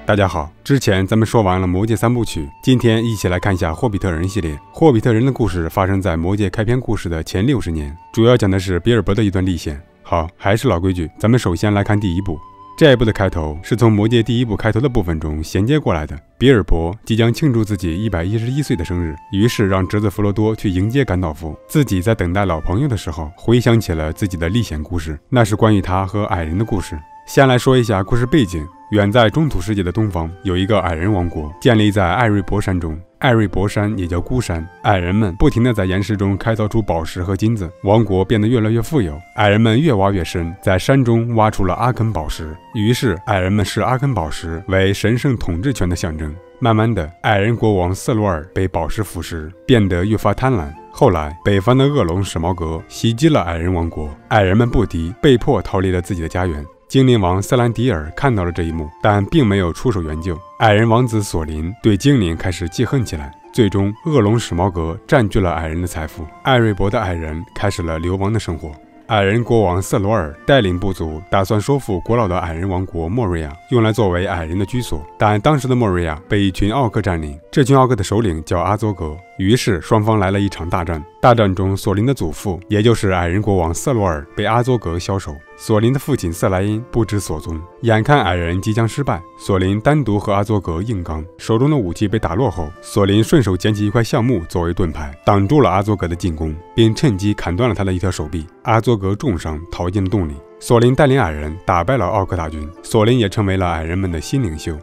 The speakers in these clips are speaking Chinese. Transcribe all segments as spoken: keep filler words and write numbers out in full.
大家好，之前咱们说完了魔戒三部曲，今天一起来看一下霍比特人系列。霍比特人的故事发生在魔戒开篇故事的前六十年，主要讲的是比尔博的一段历险。好，还是老规矩，咱们首先来看第一部。这一部的开头是从魔戒第一部开头的部分中衔接过来的。比尔博即将庆祝自己一百一十一岁的生日，于是让侄子弗罗多去迎接甘道夫。自己在等待老朋友的时候，回想起了自己的历险故事，那是关于他和矮人的故事。先来说一下故事背景。远在中土世界的东方，有一个矮人王国，建立在艾瑞博山中。艾瑞博山也叫孤山，矮人们不停地在岩石中开凿出宝石和金子，王国变得越来越富有。矮人们越挖越深，在山中挖出了阿肯宝石，于是矮人们视阿肯宝石为神圣统治权的象征。慢慢的，矮人国王瑟罗尔被宝石腐蚀，变得越发贪婪。后来，北方的恶龙史矛革袭击了矮人王国，矮人们不敌，被迫逃离了自己的家园。精灵王瑟兰迪尔看到了这一幕，但并没有出手援救。矮人王子索林对精灵开始记恨起来，最终恶龙史矛革占据了矮人的财富，艾瑞博的矮人开始了流亡的生活。矮人国王瑟罗尔带领部族打算收复古老的矮人王国莫瑞亚，用来作为矮人的居所，但当时的莫瑞亚被一群奥克占领，这群奥克的首领叫阿佐格，于是双方来了一场大战。大战中，索林的祖父，也就是矮人国王瑟罗尔，被阿佐格枭首，索林的父亲瑟莱因不知所踪。眼看矮人即将失败，索林单独和阿佐格硬刚，手中的武器被打落后，索林顺手捡起一块橡木作为盾牌，挡住了阿佐格的进攻，并趁机砍断了他的一条手臂。阿佐格重伤，逃进了洞里。索林带领矮人打败了奥克大军，索林也成为了矮人们的新领袖。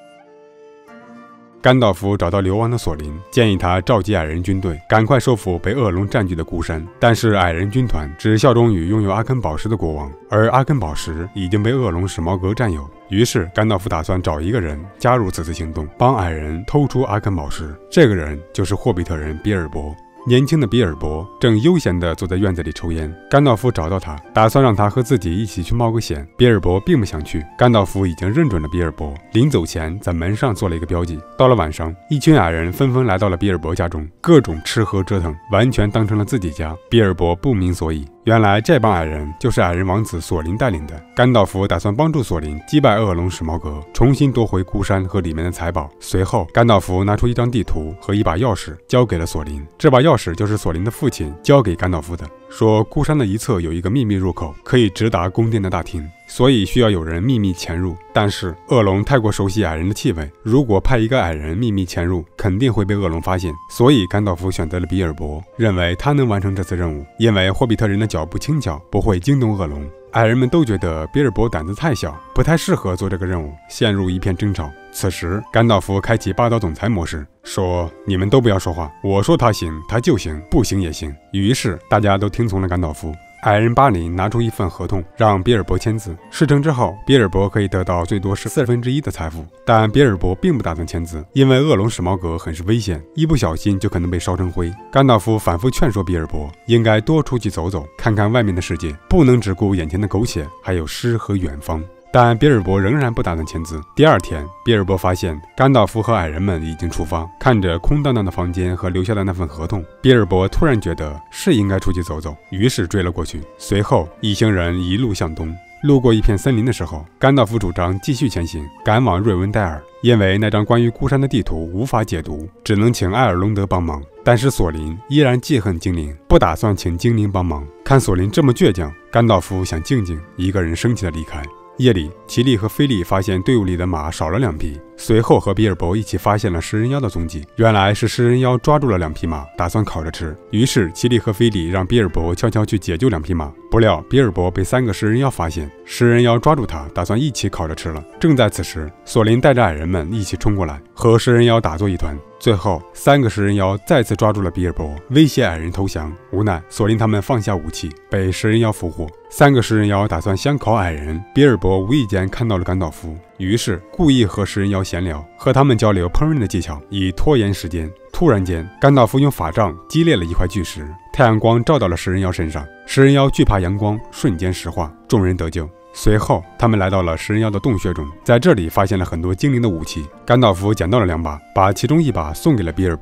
甘道夫找到流亡的索林，建议他召集矮人军队，赶快收复被恶龙占据的孤山。但是矮人军团只效忠于拥有阿肯宝石的国王，而阿肯宝石已经被恶龙史矛革占有。于是甘道夫打算找一个人加入此次行动，帮矮人偷出阿肯宝石。这个人就是霍比特人比尔博。年轻的比尔博正悠闲地坐在院子里抽烟，甘道夫找到他，打算让他和自己一起去冒个险。比尔博并不想去，甘道夫已经认准了比尔博，临走前在门上做了一个标记。到了晚上，一群矮人纷纷来到了比尔博家中，各种吃喝折腾，完全当成了自己家。比尔博不明所以，原来这帮矮人就是矮人王子索林带领的。甘道夫打算帮助索林击败恶龙史矛革，重新夺回孤山和里面的财宝。随后，甘道夫拿出一张地图和一把钥匙，交给了索林。这把钥匙就是索林的父亲交给甘道夫的，说孤山的一侧有一个秘密入口，可以直达宫殿的大厅，所以需要有人秘密潜入。但是恶龙太过熟悉矮人的气味，如果派一个矮人秘密潜入，肯定会被恶龙发现。所以甘道夫选择了比尔博，认为他能完成这次任务，因为霍比特人的脚步轻巧，不会惊动恶龙。矮人们都觉得比尔博胆子太小，不太适合做这个任务，陷入一片争吵。此时甘道夫开启霸道总裁模式，说你们都不要说话，我说他行他就行，不行也行。于是大家都听从了甘道夫。矮人巴林拿出一份合同让比尔博签字，事成之后比尔博可以得到最多是四分之一的财富，但比尔博并不打算签字，因为恶龙史矛革很是危险，一不小心就可能被烧成灰。甘道夫反复劝说比尔博应该多出去走走，看看外面的世界，不能只顾眼前的苟且，还有诗和远方。但比尔博仍然不打算签字。第二天，比尔博发现甘道夫和矮人们已经出发，看着空荡荡的房间和留下的那份合同，比尔博突然觉得是应该出去走走，于是追了过去。随后，一行人一路向东，路过一片森林的时候，甘道夫主张继续前行，赶往瑞文戴尔，因为那张关于孤山的地图无法解读，只能请艾尔隆德帮忙。但是索林依然记恨精灵，不打算请精灵帮忙。看索林这么倔强，甘道夫想静静，一个人生气地离开。夜里，奇丽和菲利发现队伍里的马少了两匹，随后和比尔博一起发现了食人妖的踪迹。原来是食人妖抓住了两匹马，打算烤着吃。于是奇丽和菲利让比尔博悄悄去解救两匹马，不料比尔博被三个食人妖发现，食人妖抓住他，打算一起烤着吃了。正在此时，索林带着矮人们一起冲过来，和食人妖打作一团。最后，三个食人妖再次抓住了比尔博，威胁矮人投降。无奈，索林他们放下武器，被食人妖俘获。三个食人妖打算相烤矮人，比尔博无意间看到了甘道夫，于是故意和食人妖闲聊，和他们交流烹饪的技巧，以拖延时间。突然间，甘道夫用法杖击裂了一块巨石，太阳光照到了食人妖身上，食人妖惧怕阳光，瞬间石化，众人得救。随后，他们来到了食人妖的洞穴中，在这里发现了很多精灵的武器。甘道夫捡到了两把，把其中一把送给了比尔博，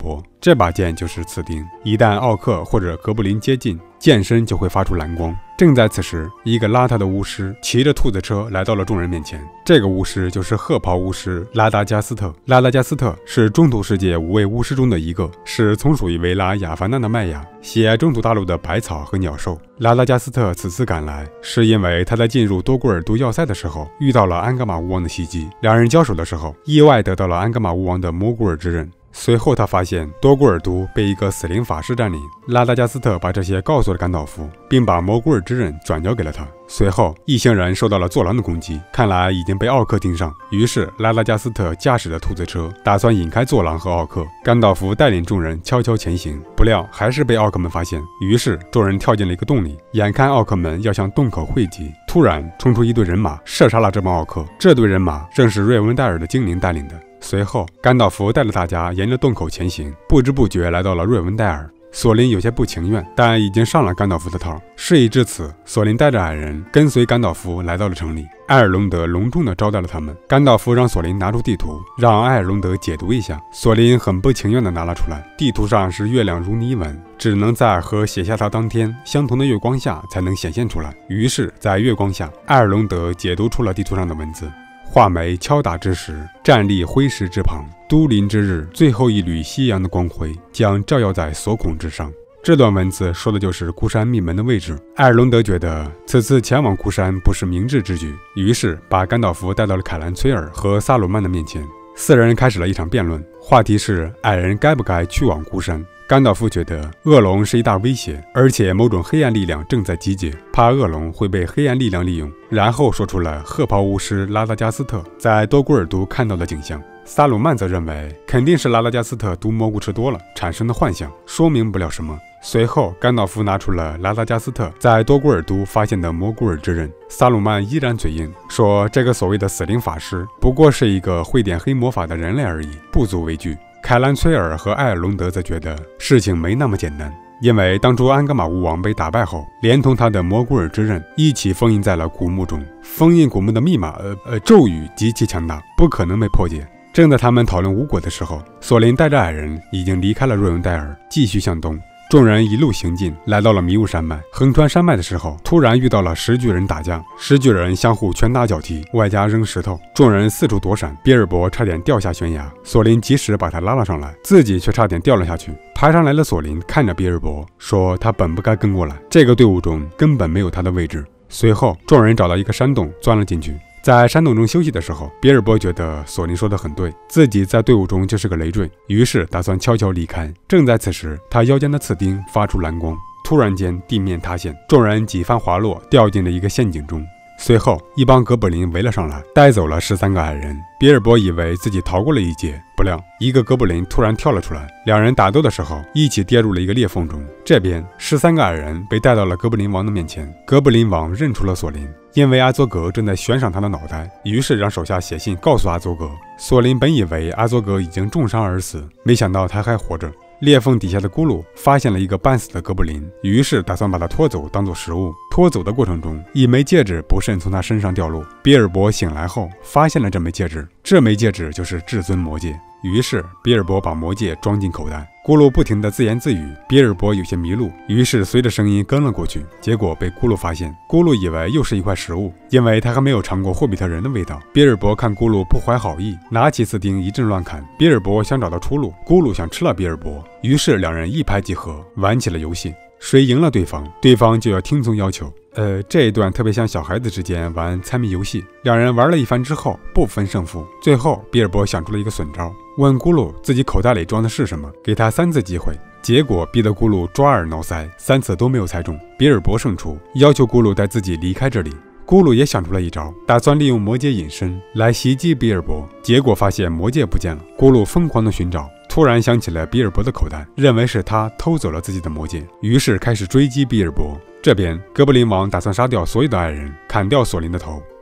这把剑就是刺钉，一旦奥克或者哥布林接近，剑身就会发出蓝光。正在此时，一个邋遢的巫师骑着兔子车来到了众人面前。这个巫师就是褐袍巫师拉达加斯特。拉达加斯特是中土世界五位巫师中的一个，是从属于维拉亚凡纳的麦雅，写中土大陆的百草和鸟兽。拉达加斯特此次赶来，是因为他在进入多古尔都要塞的时候遇到了安伽马巫王的袭击，两人交手的时候，意外得到了安伽马巫王的摩古尔之刃。随后他发现多古尔都被一个死灵法师占领，拉达加斯特把这些告诉了甘道夫，并把摩古尔之刃转交给了他。随后一行人受到了坐狼的攻击，看来已经被奥克盯上，于是拉达加斯特驾驶着兔子车打算引开坐狼和奥克。甘道夫带领众人悄悄前行，不料还是被奥克们发现，于是众人跳进了一个洞里，眼看奥克们要向洞口汇集，突然冲出一队人马，射杀了这帮奥克。这队人马正是瑞文戴尔的精灵带领的。随后甘道夫带着大家沿着洞口前行，不知不觉来到了瑞文戴尔。索林有些不情愿，但已经上了甘道夫的套。事已至此，索林带着矮人跟随甘道夫来到了城里。埃尔隆德隆重地招待了他们。甘道夫让索林拿出地图，让埃尔隆德解读一下。索林很不情愿地拿了出来，地图上是月亮如泥纹，只能在和写下它当天相同的月光下才能显现出来。于是在月光下，埃尔隆德解读出了地图上的文字：画眉敲打之时，站立灰石之旁，都灵之日，最后一缕夕阳的光辉将照耀在所孔之上。这段文字说的就是孤山密门的位置。埃尔隆德觉得此次前往孤山不是明智之举，于是把甘道夫带到了凯兰崔尔和萨鲁曼的面前。四人开始了一场辩论，话题是矮人该不该去往孤山。甘道夫觉得恶龙是一大威胁，而且某种黑暗力量正在集结，怕恶龙会被黑暗力量利用，然后说出了褐袍巫师拉达加斯特在多古尔都看到的景象。萨鲁曼则认为肯定是拉达加斯特毒蘑菇吃多了产生的幻象，说明不了什么。随后甘道夫拿出了拉达加斯特在多古尔都发现的摩古尔之刃，萨鲁曼依然嘴硬，说这个所谓的死灵法师不过是一个会点黑魔法的人类而已，不足为惧。凯兰崔尔和埃尔隆德则觉得事情没那么简单，因为当初安伽马巫王被打败后，连同他的摩古尔之刃一起封印在了古墓中，封印古墓的密码呃呃咒语极其强大，不可能被破解。正在他们讨论无果的时候，索林带着矮人已经离开了瑞文戴尔，继续向东。众人一路行进，来到了迷雾山脉。横穿山脉的时候，突然遇到了十巨人打架，十巨人相互拳打脚踢，外加扔石头，众人四处躲闪。比尔博差点掉下悬崖，索林及时把他拉了上来，自己却差点掉了下去。爬上来的索林看着比尔博说：“他本不该跟过来，这个队伍中根本没有他的位置。”随后，众人找到一个山洞，钻了进去。在山洞中休息的时候，比尔博觉得索林说的很对，自己在队伍中就是个累赘，于是打算悄悄离开。正在此时，他腰间的刺钉发出蓝光，突然间地面塌陷，众人几番滑落，掉进了一个陷阱中。随后，一帮哥布林围了上来，带走了十三个矮人。比尔博以为自己逃过了一劫，不料一个哥布林突然跳了出来，两人打斗的时候一起跌入了一个裂缝中。这边十三个矮人被带到了哥布林王的面前，哥布林王认出了索林，因为阿佐格正在悬赏他的脑袋，于是让手下写信告诉阿佐格。索林本以为阿佐格已经重伤而死，没想到他还活着。裂缝底下的咕噜发现了一个半死的哥布林，于是打算把他拖走当做食物。拖走的过程中，一枚戒指不慎从他身上掉落。比尔博醒来后发现了这枚戒指，这枚戒指就是至尊魔戒。于是比尔博把魔戒装进口袋，咕噜不停地自言自语，比尔博有些迷路，于是随着声音跟了过去，结果被咕噜发现。咕噜以为又是一块食物，因为他还没有尝过霍比特人的味道。比尔博看咕噜不怀好意，拿起刺钉一阵乱砍。比尔博想找到出路，咕噜想吃了比尔博，于是两人一拍即合，玩起了游戏。谁赢了对方，对方就要听从要求。呃，这一段特别像小孩子之间玩猜谜游戏。两人玩了一番之后不分胜负，最后比尔博想出了一个损招，问咕噜自己口袋里装的是什么，给他三次机会，结果逼得咕噜抓耳挠腮，三次都没有猜中。比尔博胜出，要求咕噜带自己离开这里。咕噜也想出了一招，打算利用魔戒隐身来袭击比尔博，结果发现魔戒不见了。咕噜疯狂的寻找，突然想起了比尔博的口袋，认为是他偷走了自己的魔戒，于是开始追击比尔博。这边哥布林王打算杀掉所有的矮人，砍掉索林的头，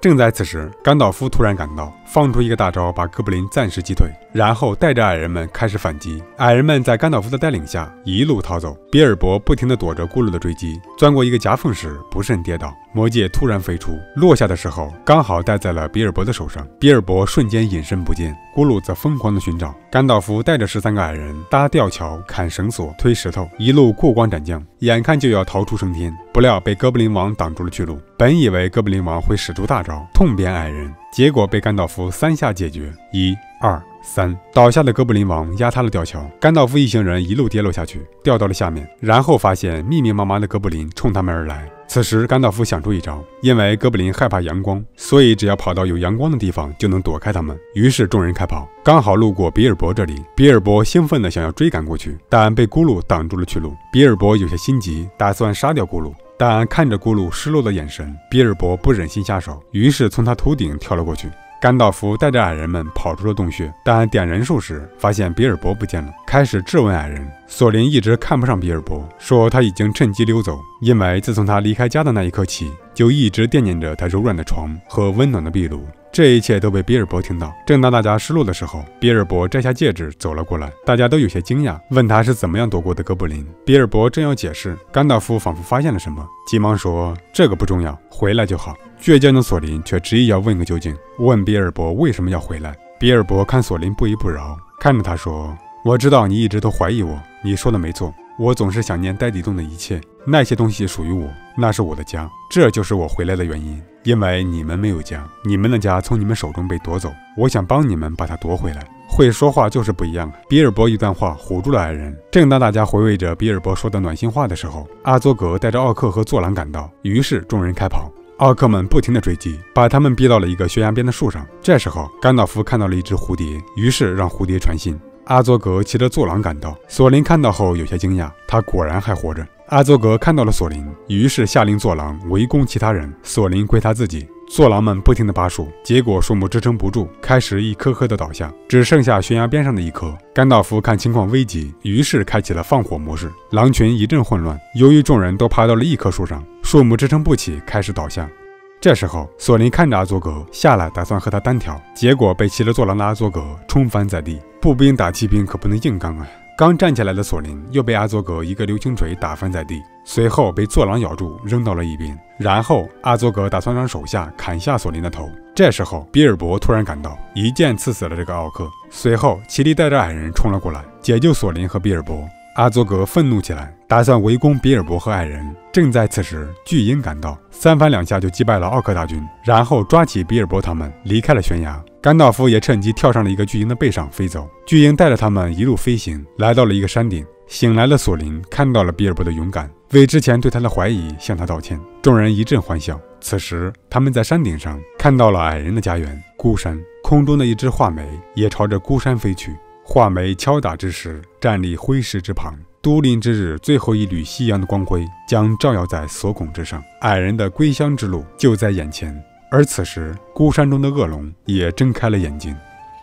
正在此时，甘道夫突然赶到，放出一个大招，把哥布林暂时击退，然后带着矮人们开始反击。矮人们在甘道夫的带领下一路逃走，比尔博不停地躲着咕噜的追击，钻过一个夹缝时不慎跌倒，魔戒突然飞出，落下的时候刚好戴在了比尔博的手上，比尔博瞬间隐身不见，咕噜则疯狂地寻找。甘道夫带着十三个矮人搭吊桥、砍绳索、推石头，一路过关斩将，眼看就要逃出升天，不料被哥布林王挡住了去路。本以为哥布林王会使出大招痛扁矮人，结果被甘道夫三下解决。一二三，倒下的哥布林王压塌了吊桥，甘道夫一行人一路跌落下去，掉到了下面，然后发现密密麻麻的哥布林冲他们而来。此时甘道夫想出一招，因为哥布林害怕阳光，所以只要跑到有阳光的地方就能躲开他们。于是众人开跑，刚好路过比尔博这里，比尔博兴奋地想要追赶过去，但被咕噜挡住了去路。比尔博有些心急，打算杀掉咕噜，但看着咕噜失落的眼神，比尔博不忍心下手，于是从他头顶跳了过去。甘道夫带着矮人们跑出了洞穴，但点人数时发现比尔博不见了，开始质问矮人。索林一直看不上比尔博，说他已经趁机溜走，因为自从他离开家的那一刻起，就一直惦念着他柔软的床和温暖的壁炉。这一切都被比尔博听到。正当大家失落的时候，比尔博摘下戒指走了过来，大家都有些惊讶，问他是怎么样躲过的哥布林。比尔博正要解释，甘道夫仿佛发现了什么，急忙说这个不重要，回来就好。倔强的索林却执意要问个究竟，问比尔博为什么要回来。比尔博看索林不依不饶，看着他说，我知道你一直都怀疑我，你说的没错，我总是想念呆底洞的一切，那些东西属于我，那是我的家，这就是我回来的原因。因为你们没有家，你们的家从你们手中被夺走，我想帮你们把它夺回来。会说话就是不一样。比尔博一段话唬住了矮人。正当大家回味着比尔博说的暖心话的时候，阿佐格带着奥克和坐狼赶到，于是众人开跑。奥克们不停地追击，把他们逼到了一个悬崖边的树上。这时候甘道夫看到了一只蝴蝶，于是让蝴蝶传信。阿佐格骑着坐狼赶到，索林看到后有些惊讶，他果然还活着。阿佐格看到了索林，于是下令坐狼围攻其他人，索林归他自己。坐狼们不停地扒树，结果树木支撑不住，开始一颗颗的倒下，只剩下悬崖边上的一棵。甘道夫看情况危急，于是开启了放火模式，狼群一阵混乱。由于众人都爬到了一棵树上，树木支撑不起，开始倒下。这时候索林看着阿佐格下来，打算和他单挑，结果被骑着坐狼的阿佐格冲翻在地。步兵打骑兵可不能硬刚啊！刚站起来的索林又被阿佐格一个流星锤打翻在地，随后被坐狼咬住扔到了一边。然后阿佐格打算让手下砍下索林的头。这时候比尔博突然赶到，一剑刺死了这个奥克。随后奇力带着矮人冲了过来，解救索林和比尔博。阿佐格愤怒起来，打算围攻比尔博和矮人。正在此时，巨鹰赶到，三番两下就击败了奥克大军，然后抓起比尔博他们离开了悬崖。甘道夫也趁机跳上了一个巨鹰的背上飞走，巨鹰带着他们一路飞行，来到了一个山顶。醒来的索林看到了比尔博的勇敢，为之前对他的怀疑向他道歉。众人一阵欢笑。此时他们在山顶上看到了矮人的家园孤山，空中的一只画眉也朝着孤山飞去。画眉敲打之时，站立灰石之旁，都灵之日最后一缕夕阳的光辉将照耀在锁孔之上，矮人的归乡之路就在眼前。而此时孤山中的恶龙也睁开了眼睛。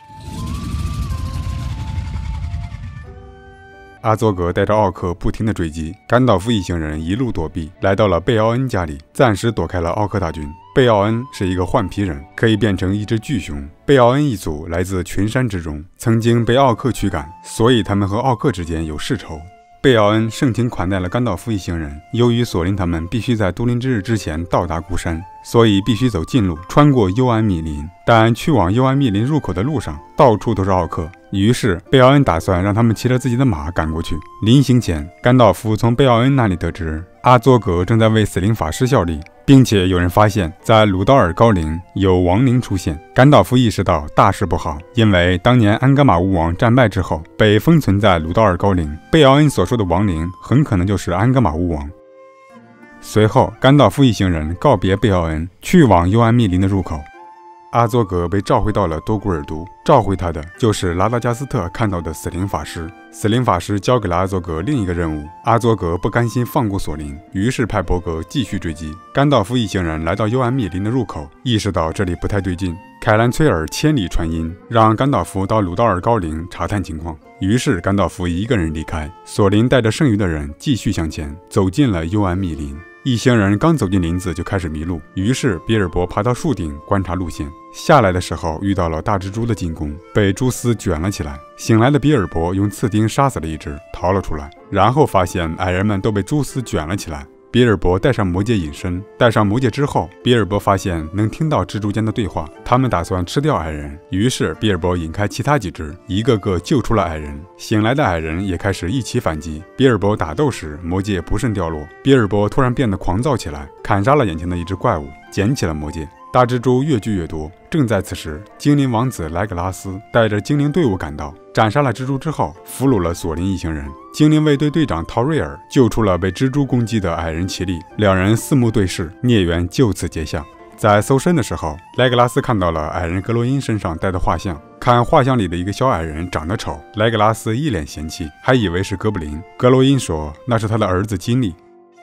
阿佐格带着奥克不停地追击，甘道夫一行人一路躲避，来到了贝奥恩家里，暂时躲开了奥克大军。贝奥恩是一个换皮人，可以变成一只巨熊。贝奥恩一族来自群山之中，曾经被奥克驱赶，所以他们和奥克之间有世仇。贝奥恩盛情款待了甘道夫一行人。由于索林他们必须在都灵之日之前到达孤山，所以必须走近路，穿过幽暗密林。但去往幽暗密林入口的路上，到处都是奥克。于是贝奥恩打算让他们骑着自己的马赶过去。临行前，甘道夫从贝奥恩那里得知，阿佐格正在为死灵法师效力，并且有人发现在鲁道尔高陵有亡灵出现。甘道夫意识到大事不好，因为当年安伽马巫王战败之后被封存在鲁道尔高陵，贝奥恩所说的亡灵很可能就是安伽马巫王。随后甘道夫一行人告别贝奥恩，去往幽暗密林的入口。阿佐格被召回到了多古尔都，召回他的就是拉达加斯特看到的死灵法师。死灵法师交给了阿佐格另一个任务，阿佐格不甘心放过索林，于是派伯格继续追击。甘道夫一行人来到幽暗密林的入口，意识到这里不太对劲。凯兰崔尔千里传音，让甘道夫到鲁道尔高陵查探情况。于是甘道夫一个人离开，索林带着剩余的人继续向前，走进了幽暗密林。 一行人刚走进林子就开始迷路，于是比尔博爬到树顶观察路线。下来的时候遇到了大蜘蛛的进攻，被蛛丝卷了起来。醒来的比尔博用刺钉杀死了一只，逃了出来，然后发现矮人们都被蛛丝卷了起来。比尔博戴上魔戒隐身，戴上魔戒之后，比尔博发现能听到蜘蛛间的对话，他们打算吃掉矮人。于是比尔博引开其他几只，一个个救出了矮人。醒来的矮人也开始一起反击。比尔博打斗时，魔戒不慎掉落，比尔博突然变得狂躁起来，砍杀了眼前的一只怪物，捡起了魔戒。大蜘蛛越聚越多。正在此时，精灵王子莱格拉斯带着精灵队伍赶到，斩杀了蜘蛛之后，俘虏了索林一行人。精灵卫队队长陶瑞尔救出了被蜘蛛攻击的矮人奇力，两人四目对视，孽缘就此结下。在搜身的时候，莱格拉斯看到了矮人格罗因身上带的画像，看画像里的一个小矮人长得丑，莱格拉斯一脸嫌弃，还以为是哥布林。格罗因说那是他的儿子金利。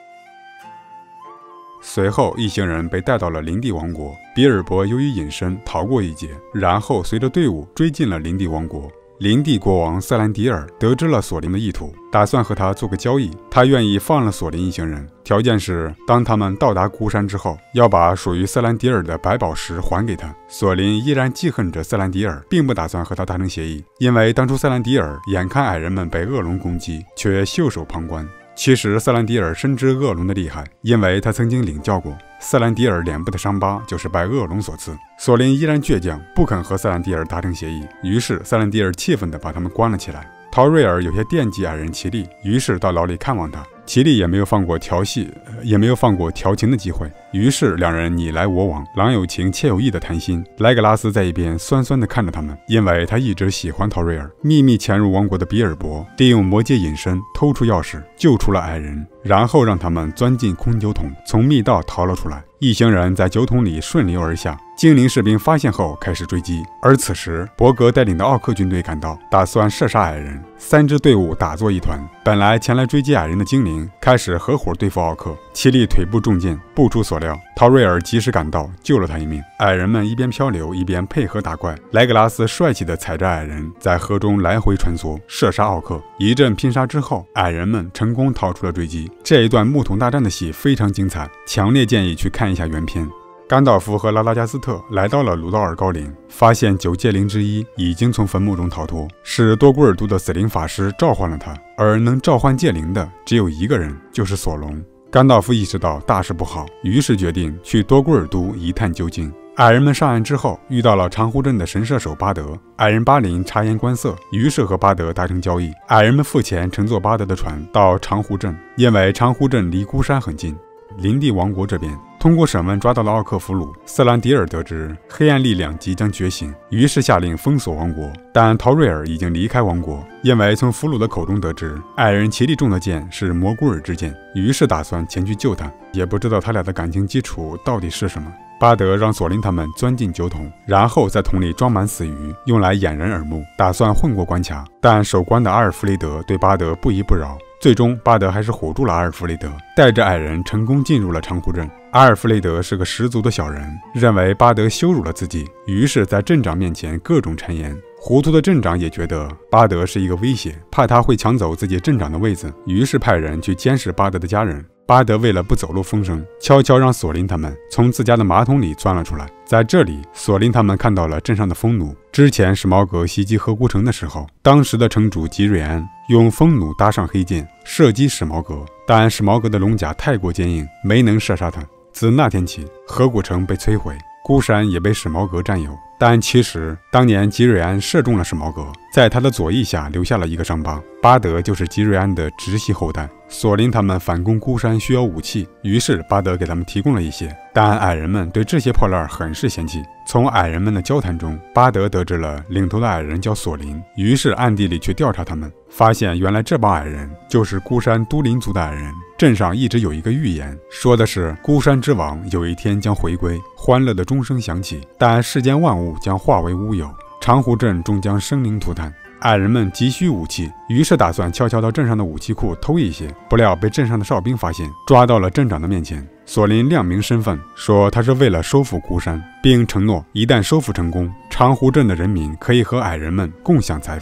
随后，一行人被带到了林地王国。比尔博由于隐身逃过一劫，然后随着队伍追进了林地王国。林地国王瑟兰迪尔得知了索林的意图，打算和他做个交易。他愿意放了索林一行人，条件是当他们到达孤山之后，要把属于瑟兰迪尔的白宝石还给他。索林依然记恨着瑟兰迪尔，并不打算和他达成协议，因为当初瑟兰迪尔眼看矮人们被恶龙攻击，却袖手旁观。其实瑟兰迪尔深知恶龙的厉害，因为他曾经领教过。瑟兰迪尔脸部的伤疤就是拜恶龙所赐。索林依然倔强，不肯和瑟兰迪尔达成协议，于是瑟兰迪尔气愤地把他们关了起来。陶瑞尔有些惦记矮人奇力，于是到牢里看望他。奇力也没有放过调戏，也没有放过调情的机会，于是两人你来我往，郎有情妾有意的谈心。莱格拉斯在一边酸酸地看着他们，因为他一直喜欢陶瑞尔。秘密潜入王国的比尔博利用魔戒隐身，偷出钥匙，救出了矮人，然后让他们钻进空酒桶，从密道逃了出来。一行人在酒桶里顺流而下，精灵士兵发现后开始追击，而此时伯格带领的奥克军队赶到，打算射杀矮人。三支队伍打作一团，本来前来追击矮人的精灵开始合伙对付奥克。奇力腿部中箭，不出所料，陶瑞尔及时赶到，救了他一命。矮人们一边漂流一边配合打怪，莱格拉斯帅气地踩着矮人在河中来回穿梭，射杀奥克。一阵拼杀之后，矮人们成功逃出了追击。这一段木桶大战的戏非常精彩，强烈建议去看一下原片。甘道夫和拉拉加斯特来到了鲁道尔高陵，发现九戒灵之一已经从坟墓中逃脱，是多古尔都的死灵法师召唤了他，而能召唤戒灵的只有一个人，就是索隆。甘道夫意识到大事不好，于是决定去多古尔都一探究竟。矮人们上岸之后，遇到了长湖镇的神射手巴德。矮人巴林察言观色，于是和巴德达成交易。矮人们付钱乘坐巴德的船到长湖镇，因为长湖镇离孤山很近。林地王国这边通过审问抓到了奥克俘虏。瑟兰迪尔得知黑暗力量即将觉醒，于是下令封锁王国。但陶瑞尔已经离开王国，因为从俘虏的口中得知矮人奇力中的箭是蘑菇尔之箭，于是打算前去救他，也不知道他俩的感情基础到底是什么。巴德让索林他们钻进酒桶，然后在桶里装满死鱼，用来掩人耳目，打算混过关卡。但守关的阿尔弗雷德对巴德不依不饶，最终巴德还是唬住了阿尔弗雷德，带着矮人成功进入了长湖镇。阿尔弗雷德是个十足的小人，认为巴德羞辱了自己，于是在镇长面前各种谗言。糊涂的镇长也觉得巴德是一个威胁，怕他会抢走自己镇长的位子，于是派人去监视巴德的家人。巴德为了不走漏风声，悄悄让索林他们从自家的马桶里钻了出来。在这里，索林他们看到了镇上的风弩。之前史矛革袭击河谷城的时候，当时的城主吉瑞安用风弩搭上黑箭射击史矛革，但史矛革的龙甲太过坚硬，没能射杀他。自那天起，河谷城被摧毁，孤山也被史矛革占有。但其实当年吉瑞安射中了史矛革，在他的左翼下留下了一个伤疤。巴德就是吉瑞安的直系后代。索林他们反攻孤山需要武器，于是巴德给他们提供了一些，但矮人们对这些破烂很是嫌弃。从矮人们的交谈中，巴德得知了领头的矮人叫索林，于是暗地里去调查他们，发现原来这帮矮人就是孤山都灵族的矮人。镇上一直有一个预言，说的是孤山之王有一天将回归，欢乐的钟声响起，但世间万物将化为乌有，长湖镇终将生灵涂炭。矮人们急需武器，于是打算悄悄到镇上的武器库偷一些，不料被镇上的哨兵发现，抓到了镇长的面前。索林亮明身份，说他是为了收复孤山，并承诺一旦收复成功，长湖镇的人民可以和矮人们共享财富。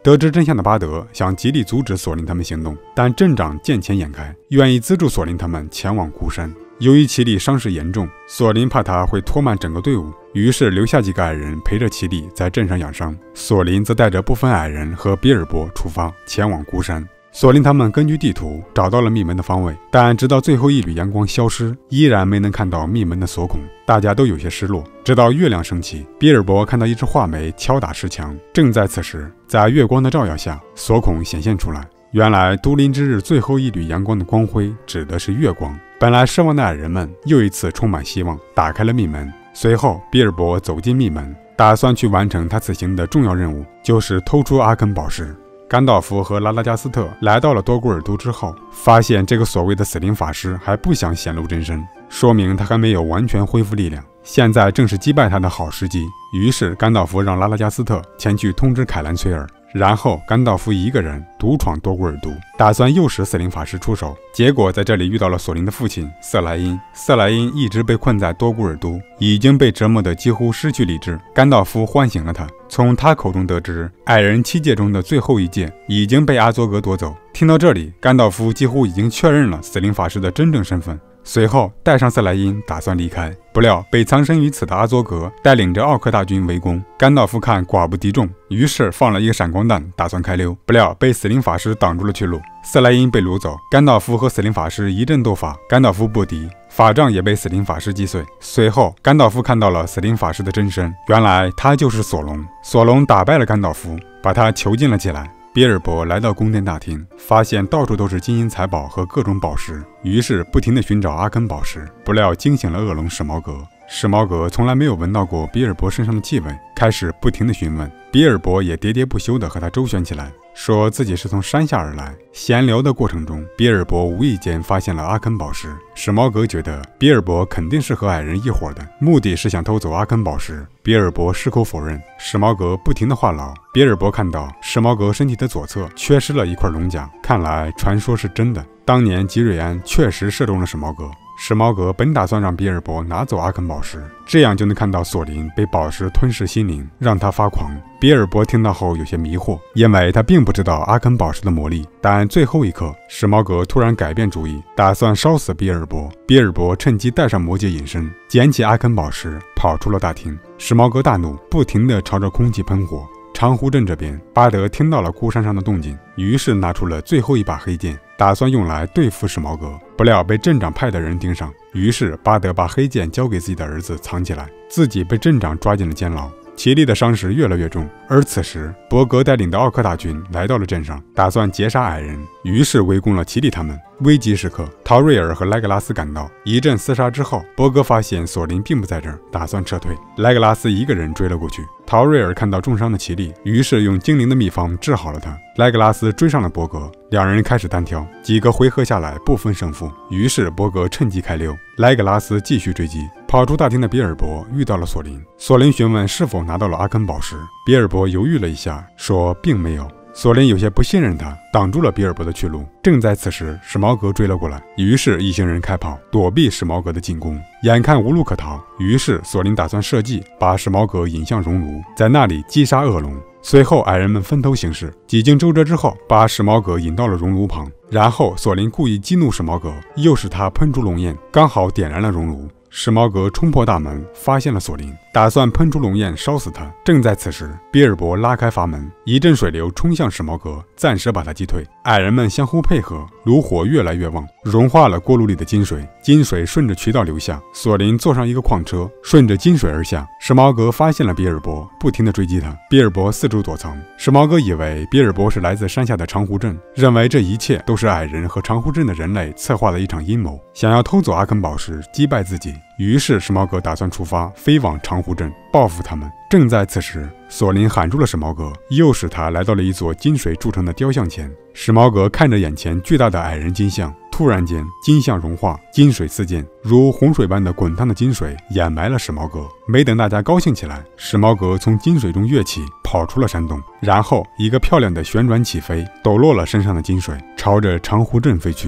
得知真相的巴德想极力阻止索林他们行动，但镇长见钱眼开，愿意资助索林他们前往孤山。由于奇力伤势严重，索林怕他会拖慢整个队伍，于是留下几个矮人陪着奇力在镇上养伤。索林则带着部分矮人和比尔博出发前往孤山。索林他们根据地图找到了密门的方位，但直到最后一缕阳光消失，依然没能看到密门的锁孔，大家都有些失落。直到月亮升起，比尔博看到一只画眉敲打石墙。正在此时，在月光的照耀下，锁孔显现出来。原来都灵之日最后一缕阳光的光辉指的是月光。本来失望的矮人们又一次充满希望，打开了密门。随后比尔博走进密门，打算去完成他此行的重要任务，就是偷出阿肯宝石。甘道夫和拉拉加斯特来到了多古尔都之后，发现这个所谓的死灵法师还不想显露真身，说明他还没有完全恢复力量，现在正是击败他的好时机。于是甘道夫让拉拉加斯特前去通知凯兰崔尔，然后甘道夫一个人独闯多古尔都，打算诱使死灵法师出手。结果在这里遇到了索林的父亲瑟莱因。瑟莱因一直被困在多古尔都，已经被折磨得几乎失去理智。甘道夫唤醒了他，从他口中得知矮人七戒中的最后一戒已经被阿佐格夺走。听到这里，甘道夫几乎已经确认了死灵法师的真正身份。随后带上瑟莱因打算离开，不料被藏身于此的阿佐格带领着奥克大军围攻。甘道夫看寡不敌众，于是放了一个闪光弹打算开溜，不料被死灵法师挡住了去路。瑟莱因被掳走，甘道夫和死灵法师一阵斗法，甘道夫不敌，法杖也被死灵法师击碎。随后甘道夫看到了死灵法师的真身，原来他就是索隆。索隆打败了甘道夫，把他囚禁了起来。比尔博来到宫殿大厅，发现到处都是金银财宝和各种宝石，于是不停地寻找阿肯宝石，不料惊醒了恶龙史矛革。史矛革从来没有闻到过比尔博身上的气味，开始不停地询问。比尔博也喋喋不休地和他周旋起来，说自己是从山下而来。闲聊的过程中，比尔博无意间发现了阿肯宝石。史矛革觉得比尔博肯定是和矮人一伙的，目的是想偷走阿肯宝石。比尔博矢口否认，史矛革不停地话痨。比尔博看到史矛革身体的左侧缺失了一块龙甲，看来传说是真的，当年吉瑞安确实射中了史矛革。史矛革本打算让比尔博拿走阿肯宝石，这样就能看到索林被宝石吞噬心灵，让他发狂。比尔博听到后有些迷惑，因为他并不知道阿肯宝石的魔力。但最后一刻，史矛革突然改变主意，打算烧死比尔博。比尔博趁机带上魔戒隐身，捡起阿肯宝石，跑出了大厅。史矛革大怒，不停地朝着空气喷火。长湖镇这边，巴德听到了孤山上的动静，于是拿出了最后一把黑剑，打算用来对付史矛革。不料被镇长派的人盯上，于是巴德把黑剑交给自己的儿子藏起来，自己被镇长抓进了监牢。奇力的伤势越来越重，而此时伯格带领的奥克大军来到了镇上，打算截杀矮人，于是围攻了奇力他们。危急时刻，陶瑞尔和莱格拉斯赶到，一阵厮杀之后，伯格发现索林并不在这儿，打算撤退。莱格拉斯一个人追了过去。陶瑞尔看到重伤的奇力，于是用精灵的秘方治好了他。莱格拉斯追上了伯格，两人开始单挑，几个回合下来不分胜负，于是伯格趁机开溜，莱格拉斯继续追击。跑出大厅的比尔博遇到了索林，索林询问是否拿到了阿肯宝石，比尔博犹豫了一下，说并没有。索林有些不信任他，挡住了比尔博的去路。正在此时，史矛革追了过来，于是一行人开炮，躲避史矛革的进攻。眼看无路可逃，于是索林打算设计把史矛革引向熔炉，在那里击杀恶龙。随后矮人们分头行事，几经周折之后，把史矛革引到了熔炉旁，然后索林故意激怒史矛革，诱使他喷出龙焰，刚好点燃了熔炉。史矛革冲破大门，发现了索林，打算喷出龙焰烧死他。正在此时，比尔博拉开阀门，一阵水流冲向史矛革，暂时把他击退。矮人们相互配合，炉火越来越旺，融化了锅炉里的金水，金水顺着渠道流下。索林坐上一个矿车，顺着金水而下。史矛革发现了比尔博，不停地追击他。比尔博四处躲藏，史矛革以为比尔博是来自山下的长湖镇，认为这一切都是矮人和长湖镇的人类策划的一场阴谋，想要偷走阿肯宝石，击败自己。于是史矛革打算出发，飞往长湖镇报复他们。正在此时，索林喊住了史矛革，诱使他来到了一座金水铸成的雕像前。史矛革看着眼前巨大的矮人金像，突然间金像融化，金水四溅，如洪水般的滚烫的金水掩埋了史矛革。没等大家高兴起来，史矛革从金水中跃起，跑出了山洞，然后一个漂亮的旋转起飞，抖落了身上的金水，朝着长湖镇飞去。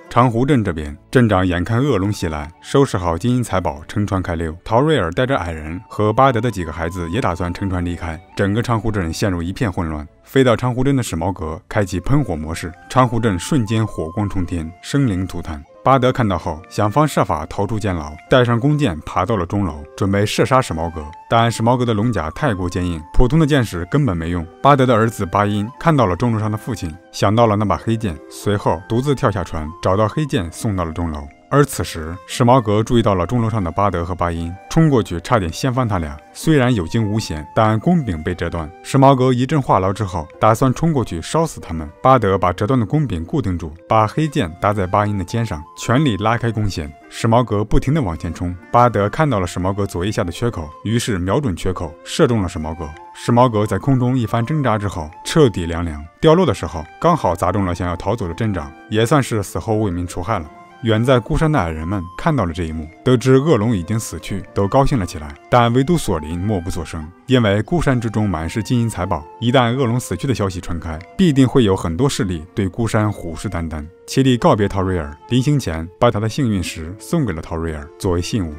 长湖镇这边，镇长眼看恶龙袭来，收拾好金银财宝，乘船开溜。陶瑞尔带着矮人和巴德的几个孩子也打算乘船离开。整个长湖镇陷入一片混乱。飞到长湖镇的史矛革开启喷火模式，长湖镇瞬间火光冲天，生灵涂炭。巴德看到后，想方设法逃出监牢，带上弓箭爬到了钟楼，准备射杀史矛革。但史矛革的龙甲太过坚硬，普通的箭矢根本没用。巴德的儿子巴音看到了钟楼上的父亲，想到了那把黑剑，随后独自跳下船，找到黑剑送到了钟楼。而此时，史矛革注意到了钟楼上的巴德和巴音，冲过去差点掀翻他俩。虽然有惊无险，但弓柄被折断。史矛革一阵话痨之后，打算冲过去烧死他们。巴德把折断的弓柄固定住，把黑剑搭在巴音的肩上，全力拉开弓弦。史矛革不停地往前冲。巴德看到了史矛革左腋下的缺口，于是瞄准缺口，射中了史矛革。史矛革在空中一番挣扎之后，彻底凉凉。掉落的时候，刚好砸中了想要逃走的镇长，也算是死后为民除害了。远在孤山的矮人们看到了这一幕，得知恶龙已经死去，都高兴了起来。但唯独索林默不作声，因为孤山之中满是金银财宝，一旦恶龙死去的消息传开，必定会有很多势力对孤山虎视眈眈。齐力告别陶瑞尔，临行前把他的幸运石送给了陶瑞尔作为信物。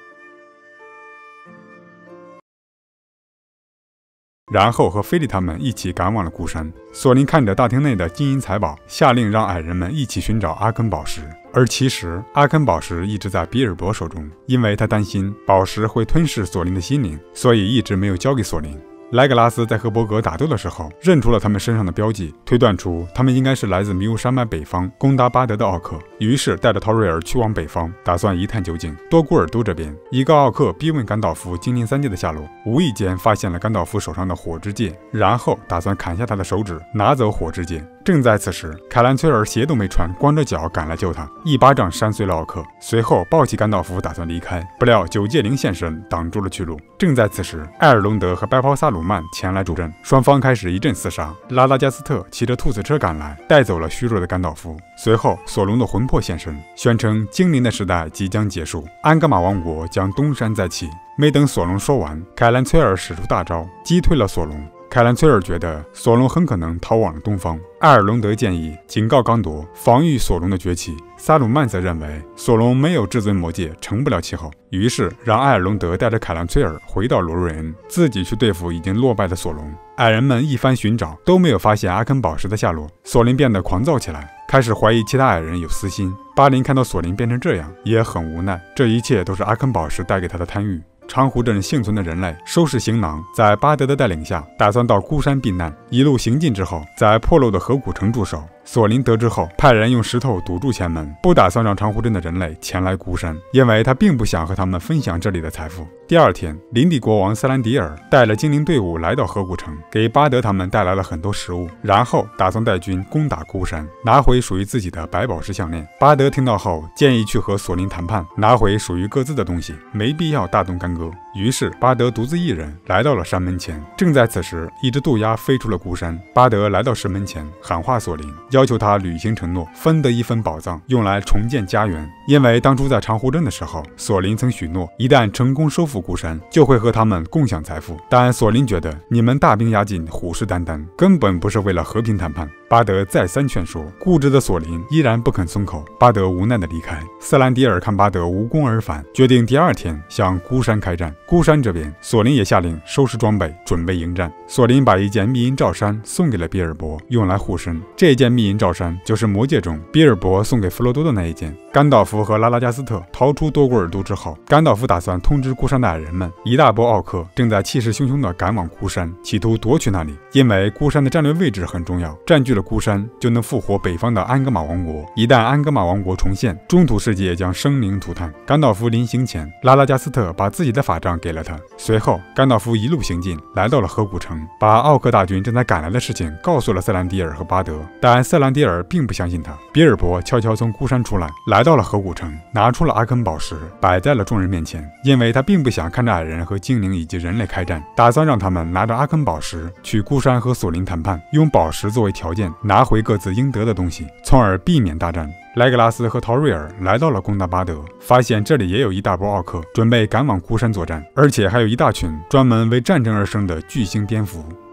然后和菲利他们一起赶往了孤山。索林看着大厅内的金银财宝，下令让矮人们一起寻找阿肯宝石。而其实阿肯宝石一直在比尔博手中，因为他担心宝石会吞噬索林的心灵，所以一直没有交给索林。莱格拉斯在和伯格打斗的时候，认出了他们身上的标记，推断出他们应该是来自迷雾山脉北方攻打巴德的奥克，于是带着陶瑞尔去往北方，打算一探究竟。多古尔都这边，一个奥克逼问甘道夫精灵三界的下落，无意间发现了甘道夫手上的火之戒，然后打算砍下他的手指，拿走火之戒。正在此时，凯兰崔尔鞋都没穿，光着脚赶来救他，一巴掌扇碎了奥克，随后抱起甘道夫打算离开，不料九戒灵现身，挡住了去路。正在此时，艾尔隆德和白袍萨鲁曼前来助阵，双方开始一阵厮杀。拉达加斯特骑着兔子车赶来，带走了虚弱的甘道夫。随后，索隆的魂魄现身，宣称精灵的时代即将结束，安格玛王国将东山再起。没等索隆说完，凯兰崔尔使出大招，击退了索隆。凯兰崔尔觉得索隆很可能逃往了东方，艾尔隆德建议警告刚铎防御索隆的崛起。萨鲁曼则认为索隆没有至尊魔戒，成不了气候，于是让艾尔隆德带着凯兰崔尔回到罗瑞恩，自己去对付已经落败的索隆。矮人们一番寻找，都没有发现阿肯宝石的下落。索林变得狂躁起来，开始怀疑其他矮人有私心。巴林看到索林变成这样，也很无奈，这一切都是阿肯宝石带给他的贪欲。长湖镇幸存的人类收拾行囊，在巴德的带领下，打算到孤山避难。一路行进之后，在破落的河谷城驻守。索林得知后，派人用石头堵住前门，不打算让长湖镇的人类前来孤山，因为他并不想和他们分享这里的财富。第二天，林地国王瑟兰迪尔带了精灵队伍来到河谷城，给巴德他们带来了很多食物，然后打算带军攻打孤山，拿回属于自己的白宝石项链。巴德听到后，建议去和索林谈判，拿回属于各自的东西，没必要大动干戈。于是巴德独自一人来到了山门前。正在此时，一只渡鸦飞出了孤山。巴德来到石门前，喊话索林，要求他履行承诺，分得一份宝藏，用来重建家园。因为当初在长湖镇的时候，索林曾许诺，一旦成功收复孤山，就会和他们共享财富。但索林觉得你们大兵压境，虎视眈眈，根本不是为了和平谈判。巴德再三劝说，固执的索林依然不肯松口。巴德无奈的离开。瑟兰迪尔看巴德无功而返，决定第二天向孤山开战。孤山这边，索林也下令收拾装备，准备迎战。索林把一件密银罩衫送给了比尔博，用来护身。这件密银罩衫就是魔戒中比尔博送给弗罗多的那一件。甘道夫和拉拉加斯特逃出多古尔都之后，甘道夫打算通知孤山的矮人们，一大波奥克正在气势汹汹地赶往孤山，企图夺取那里。因为孤山的战略位置很重要，占据了孤山就能复活北方的安格玛王国。一旦安格玛王国重现，中土世界将生灵涂炭。甘道夫临行前，拉拉加斯特把自己的法杖给了他。随后，甘道夫一路行进，来到了河谷城，把奥克大军正在赶来的事情告诉了瑟兰迪尔和巴德。但瑟兰迪尔并不相信他。比尔博悄悄从孤山出来，来到了河谷城，拿出了阿肯宝石，摆在了众人面前。因为他并不想看着矮人和精灵以及人类开战，打算让他们拿着阿肯宝石去孤山和索林谈判，用宝石作为条件拿回各自应得的东西，从而避免大战。莱格拉斯和陶瑞尔来到了攻打巴德，发现这里也有一大波奥克准备赶往孤山作战，而且还有一大群专门为战争而生的巨型蝙蝠。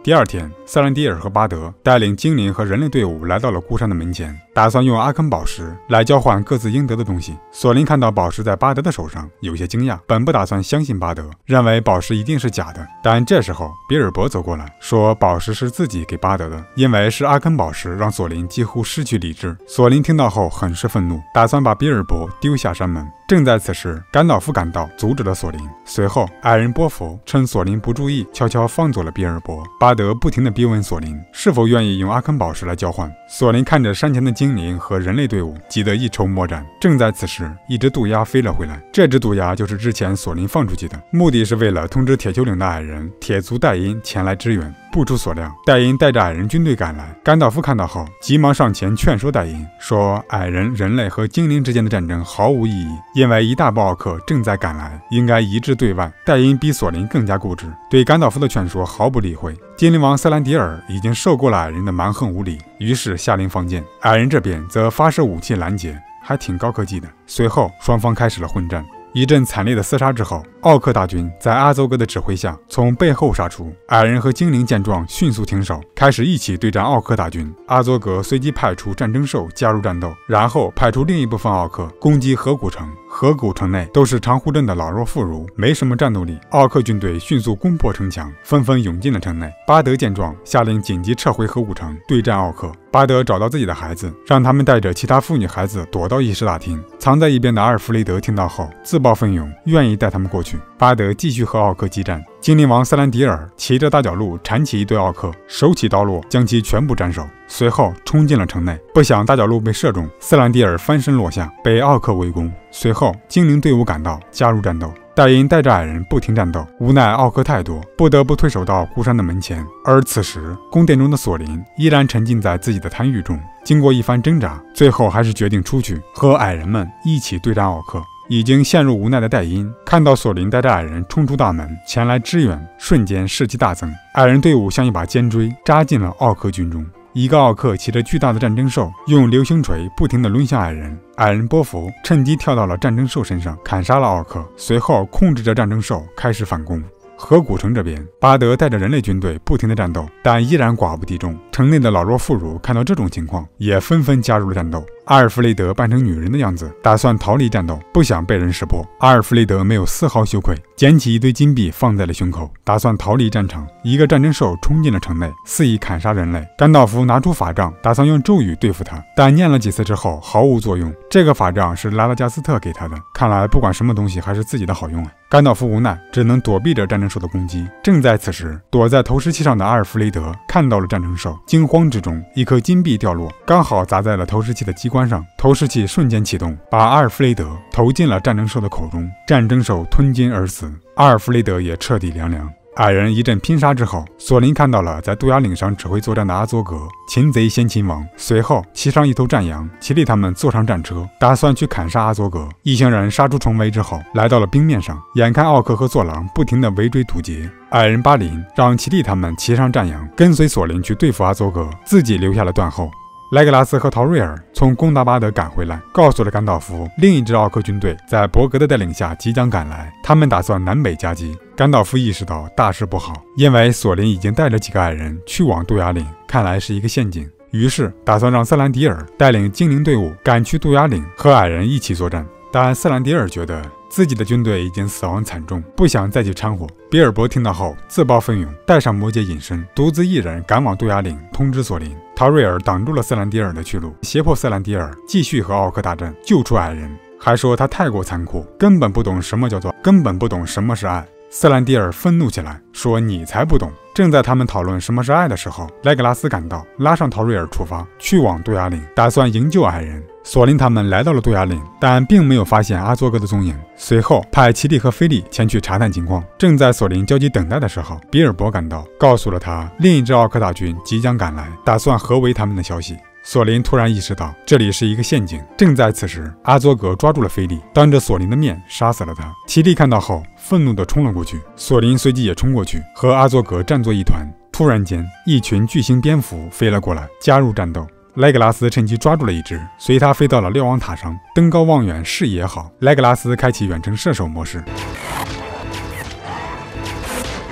第二天，塞兰迪尔和巴德带领精灵和人类队伍来到了孤山的门前，打算用阿肯宝石来交换各自应得的东西。索林看到宝石在巴德的手上，有些惊讶，本不打算相信巴德，认为宝石一定是假的。但这时候，比尔博走过来，说宝石是自己给巴德的，因为是阿肯宝石让索林几乎失去理智。索林听到后很是愤怒，打算把比尔博丢下山门。正在此时，甘道夫赶到，阻止了索林。随后，矮人波弗趁索林不注意，悄悄放走了比尔博。巴德不停地逼问索林是否愿意用阿肯宝石来交换。索林看着山前的精灵和人类队伍，急得一筹莫展。正在此时，一只渡鸦飞了回来，这只渡鸦就是之前索林放出去的，目的是为了通知铁丘岭的矮人铁足戴因前来支援。不出所料，戴因带着矮人军队赶来。甘道夫看到后，急忙上前劝说戴因，说矮人、人类和精灵之间的战争毫无意义，因为一大波奥克正在赶来，应该一致对外。戴因比索林更加固执，对甘道夫的劝说毫不理会。精灵王塞兰迪尔已经受够了矮人的蛮横无理，于是下令放箭。矮人这边则发射武器拦截，还挺高科技的。随后，双方开始了混战。一阵惨烈的厮杀之后，奥克大军在阿佐格的指挥下从背后杀出。矮人和精灵见状，迅速停手，开始一起对战奥克大军。阿佐格随即派出战争兽加入战斗，然后派出另一部分奥克攻击河谷城。河谷城内都是长湖镇的老弱妇孺，没什么战斗力。奥克军队迅速攻破城墙，纷纷涌进了城内。巴德见状，下令紧急撤回河谷城，对战奥克。巴德找到自己的孩子，让他们带着其他妇女孩子躲到议事大厅。藏在一边的阿尔弗雷德听到后，自报奋勇，愿意带他们过去。巴德继续和奥克激战。精灵王塞兰迪尔骑着大角鹿缠起一堆奥克，手起刀落，将其全部斩首。随后冲进了城内，不想大角鹿被射中，塞兰迪尔翻身落下，被奥克围攻。随后精灵队伍赶到，加入战斗。戴因带着矮人不停战斗，无奈奥克太多，不得不退守到孤山的门前。而此时，宫殿中的索林依然沉浸在自己的贪欲中。经过一番挣扎，最后还是决定出去和矮人们一起对战奥克。已经陷入无奈的戴因看到索林带着矮人冲出大门前来支援，瞬间士气大增。矮人队伍像一把尖锥扎进了奥克军中。一个奥克骑着巨大的战争兽，用流星锤不停地抡向矮人。矮人波弗趁机跳到了战争兽身上，砍杀了奥克，随后控制着战争兽开始反攻。河谷城这边，巴德带着人类军队不停地战斗，但依然寡不敌众。城内的老弱妇孺看到这种情况，也纷纷加入了战斗。阿尔弗雷德扮成女人的样子，打算逃离战斗，不想被人识破。阿尔弗雷德没有丝毫羞愧，捡起一堆金币放在了胸口，打算逃离战场。一个战争兽冲进了城内，肆意砍杀人类。甘道夫拿出法杖，打算用咒语对付他，但念了几次之后毫无作用。这个法杖是拉拉加斯特给他的，看来不管什么东西还是自己的好用啊。甘道夫无奈，只能躲避着战争兽的攻击。正在此时，躲在投石器上的阿尔弗雷德看到了战争兽，惊慌之中，一颗金币掉落，刚好砸在了投石器的机关上，投石器瞬间启动，把阿尔弗雷德投进了战争兽的口中，战争兽吞金而死，阿尔弗雷德也彻底凉凉。矮人一阵拼杀之后，索林看到了在杜崖岭上指挥作战的阿佐格，擒贼先擒王。随后骑上一头战羊，齐力他们坐上战车，打算去砍杀阿佐格。一行人杀出重围之后，来到了冰面上，眼看奥克和坐狼不停地围追堵截。矮人巴林让齐力他们骑上战羊，跟随索林去对付阿佐格，自己留下了断后。莱格拉斯和陶瑞尔从贡达巴德赶回来，告诉了甘道夫，另一支奥克军队在伯格的带领下即将赶来，他们打算南北夹击。甘道夫意识到大事不好，因为索林已经带着几个矮人去往杜崖岭，看来是一个陷阱。于是打算让塞兰迪尔带领精灵队伍赶去杜崖岭和矮人一起作战。但塞兰迪尔觉得自己的军队已经死亡惨重，不想再去掺和。比尔博听到后自报奋勇，带上魔戒隐身，独自一人赶往杜崖岭通知索林。陶瑞尔挡住了塞兰迪尔的去路，胁迫塞兰迪尔继续和奥克大战，救出矮人，还说他太过残酷，根本不懂什么叫做根本不懂什么是爱。塞兰迪尔愤怒起来，说你才不懂。正在他们讨论什么是爱的时候，莱格拉斯赶到，拉上陶瑞尔出发，去往杜崖岭，打算营救矮人。索林他们来到了杜崖岭，但并没有发现阿佐格的踪影。随后派齐利和菲利前去查探情况。正在索林焦急等待的时候，比尔博赶到，告诉了他另一支奥克大军即将赶来，打算合围他们的消息。索林突然意识到这里是一个陷阱。正在此时，阿佐格抓住了菲利，当着索林的面杀死了他。齐利看到后愤怒地冲了过去，索林随即也冲过去，和阿佐格战作一团。突然间，一群巨型蝙蝠飞了过来，加入战斗。莱格拉斯趁机抓住了一只，随他飞到了瞭望塔上，登高望远，视野好。莱格拉斯开启远程射手模式，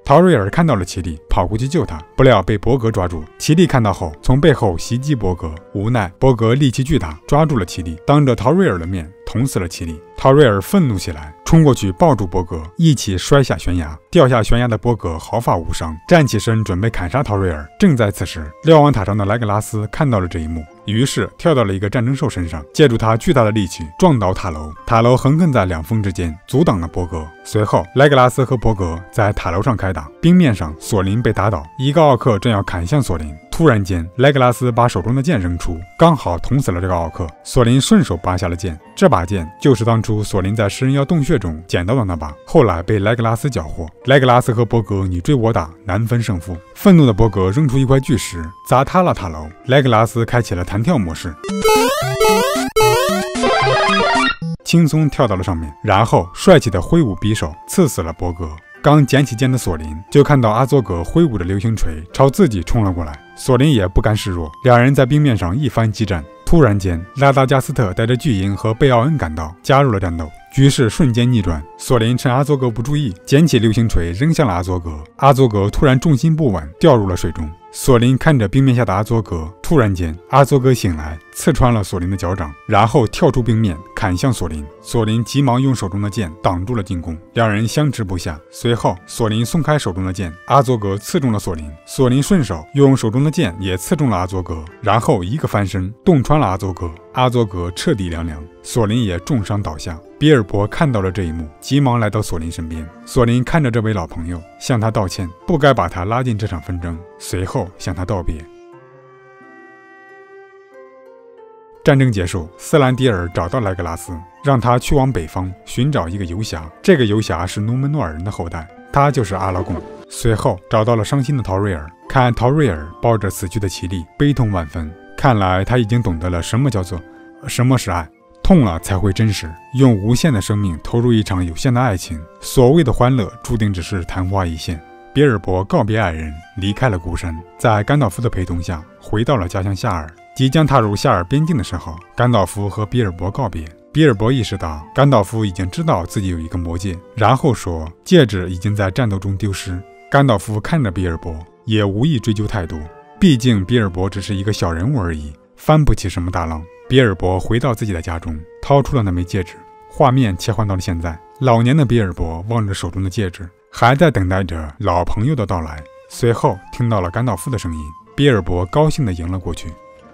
陶瑞尔看到了奇力，跑过去救他，不料被伯格抓住。奇力看到后，从背后袭击伯格，无奈伯格力气巨大，抓住了奇力，当着陶瑞尔的面捅死了奇力。陶瑞尔愤怒起来，冲过去抱住伯格，一起摔下悬崖。掉下悬崖的伯格毫发无伤，站起身准备砍杀陶瑞尔。正在此时，瞭望塔上的莱格拉斯看到了这一幕，于是跳到了一个战争兽身上，借助他巨大的力气撞倒塔楼。塔楼横亘在两峰之间，阻挡了伯格。随后，莱格拉斯和伯格在塔楼上开打，冰面上索林被打倒，一个奥克正要砍向索林。突然间，莱格拉斯把手中的剑扔出，刚好捅死了这个奥克。索林顺手拔下了剑，这把剑就是当初索林在食人妖洞穴中捡到的那把，后来被莱格拉斯缴获。莱格拉斯和伯格你追我打，难分胜负。愤怒的伯格扔出一块巨石，砸塌了塔楼。莱格拉斯开启了弹跳模式，轻松跳到了上面，然后帅气的挥舞匕首，刺死了伯格。刚捡起剑的索林就看到阿佐格挥舞着流星锤朝自己冲了过来，索林也不甘示弱，两人在冰面上一番激战。突然间，拉达加斯特带着巨鹰和贝奥恩赶到，加入了战斗。局势瞬间逆转，索林趁阿佐格不注意，捡起流星锤扔向了阿佐格。阿佐格突然重心不稳，掉入了水中。索林看着冰面下的阿佐格，突然间，阿佐格醒来，刺穿了索林的脚掌，然后跳出冰面，砍向索林。索林急忙用手中的剑挡住了进攻，两人相持不下。随后，索林松开手中的剑，阿佐格刺中了索林，索林顺手用手中的剑也刺中了阿佐格，然后一个翻身，洞穿了阿佐格。阿佐格彻底凉凉，索林也重伤倒下。比尔博看到了这一幕，急忙来到索林身边。索林看着这位老朋友，向他道歉，不该把他拉进这场纷争，随后向他道别。战争结束，斯兰迪尔找到莱格拉斯，让他去往北方寻找一个游侠。这个游侠是努门诺尔人的后代，他就是阿拉贡。随后找到了伤心的陶瑞尔，看陶瑞尔抱着死去的奇力，悲痛万分。看来他已经懂得了什么叫做什么是爱，痛了才会真实，用无限的生命投入一场有限的爱情，所谓的欢乐注定只是昙花一现。比尔博告别爱人，离开了孤山，在甘道夫的陪同下回到了家乡夏尔。即将踏入夏尔边境的时候，甘道夫和比尔博告别。比尔博意识到甘道夫已经知道自己有一个魔戒，然后说戒指已经在战斗中丢失。甘道夫看着比尔博，也无意追究太多，毕竟比尔博只是一个小人物而已，翻不起什么大浪。比尔博回到自己的家中，掏出了那枚戒指。画面切换到了现在，老年的比尔博望着手中的戒指，还在等待着老朋友的到来。随后听到了甘道夫的声音，比尔博高兴地迎了过去。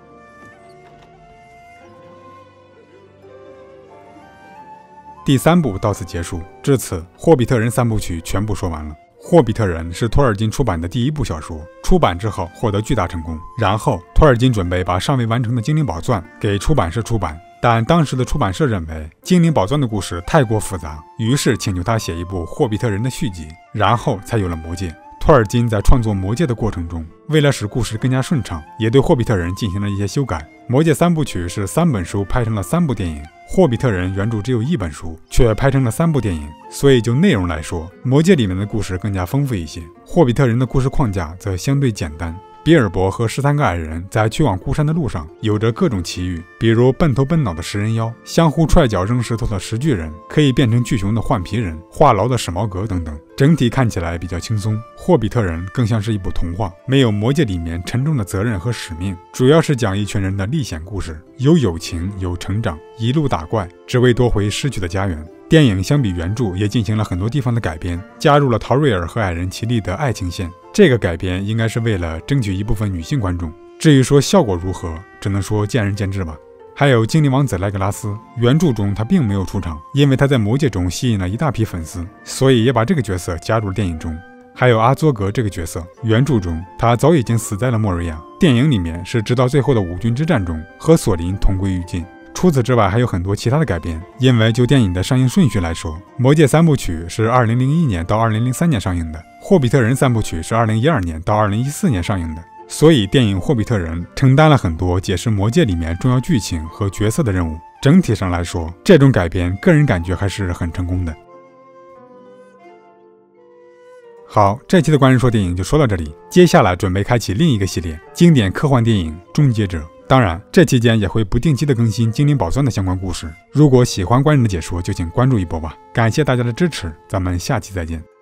第三部到此结束，至此霍比特人三部曲全部说完了。霍比特人是托尔金出版的第一部小说，出版之后获得巨大成功，然后托尔金准备把尚未完成的精灵宝钻给出版社出版，但当时的出版社认为精灵宝钻的故事太过复杂，于是请求他写一部霍比特人的续集，然后才有了魔戒。托尔金在创作魔戒的过程中，为了使故事更加顺畅，也对霍比特人进行了一些修改。魔戒三部曲是三本书拍成了三部电影，霍比特人原著只有一本书，却拍成了三部电影，所以就内容来说，魔戒里面的故事更加丰富一些，霍比特人的故事框架则相对简单。比尔博和十三个矮人在去往孤山的路上有着各种奇遇，比如笨头笨脑的食人妖，相互踹脚扔石头的石巨人，可以变成巨熊的换皮人，话痨的史矛革等等。整体看起来比较轻松，霍比特人更像是一部童话，没有魔戒里面沉重的责任和使命，主要是讲一群人的历险故事，有友情，有成长，一路打怪，只为夺回失去的家园。电影相比原著也进行了很多地方的改编，加入了陶瑞尔和矮人奇力的爱情线。这个改编应该是为了争取一部分女性观众，至于说效果如何，只能说见仁见智吧。还有精灵王子莱格拉斯，原著中他并没有出场，因为他在魔戒中吸引了一大批粉丝，所以也把这个角色加入了电影中。还有阿佐格这个角色，原著中他早已经死在了莫瑞亚，电影里面是直到最后的五军之战中和索林同归于尽。除此之外还有很多其他的改编，因为就电影的上映顺序来说，魔戒三部曲是二零零一年到二零零三年上映的，霍比特人三部曲是二零一二年到二零一四年上映的，所以电影霍比特人承担了很多解释魔戒里面重要剧情和角色的任务。整体上来说，这种改编个人感觉还是很成功的。好，这期的官人说电影就说到这里，接下来准备开启另一个系列，经典科幻电影终结者。当然，这期间也会不定期的更新精灵宝钻的相关故事。如果喜欢官人的解说，就请关注一波吧。感谢大家的支持，咱们下期再见。